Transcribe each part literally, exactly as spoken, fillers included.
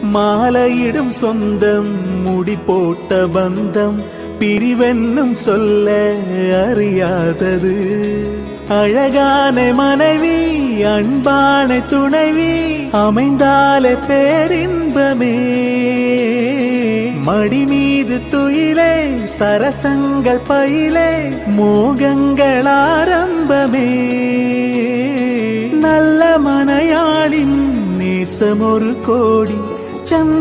மாலையிடும் சொந்தம் முடி போட்ட பந்தம் பிரிவென்னும் சொல்ல அறியாதது அழகான மனைவி அன்பான துணைவி அமைந்தாலே பேரின்பமே மடி மீது துயிலே சரசங்கள் பயிலே மோகங்கள் ஆரம்பமே நல்ல மனையாளின் நேசம் ஒரு கோடி சம்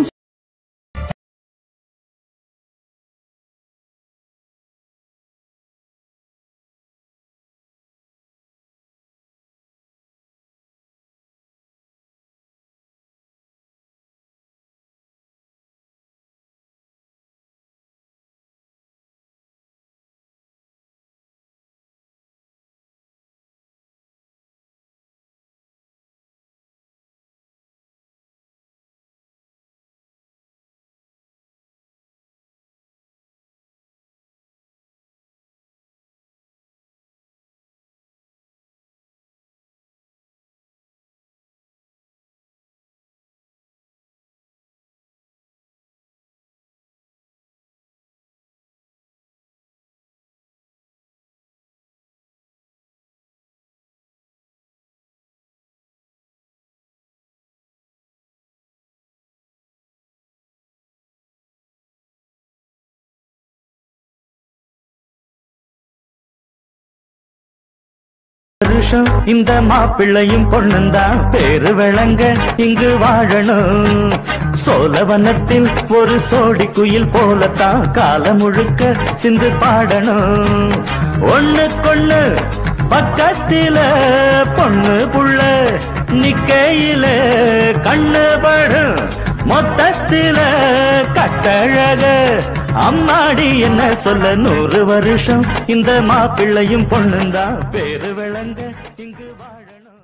வருஷம் இந்த மாப்பிள்ளையும் பொண்ணுந்தான் பேரு விளங்க இங்கு வாழணும் சோழவனத்தில் ஒரு சோடி குயில் போலத்தான் காலம் முழுக்க சிந்து பாடணும் ஒண்ணுக்கொண்ணு பக்கத்தில பொண்ணு புள்ள நிக்கையில கண்ணு படும் மொத்தத்தில கட்டழக அம்மாடி என்ன சொல்ல நூறு வருஷம் இந்த மாப்பிள்ளையும் பொண்ணுந்தான் பேரு விளங்க இங்கு வாழணும்.